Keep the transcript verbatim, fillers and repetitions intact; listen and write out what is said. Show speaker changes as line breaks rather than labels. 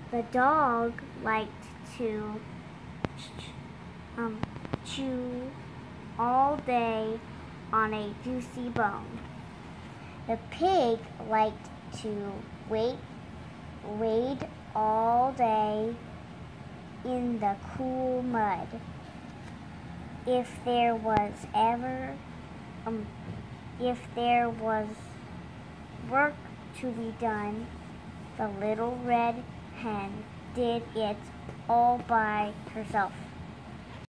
The dog liked to um, chew all day on a juicy bone. The pig liked to wait, wade all day in the cool mud. If there was ever, um, if there was work to be done, the Little Red Hen did it all by herself.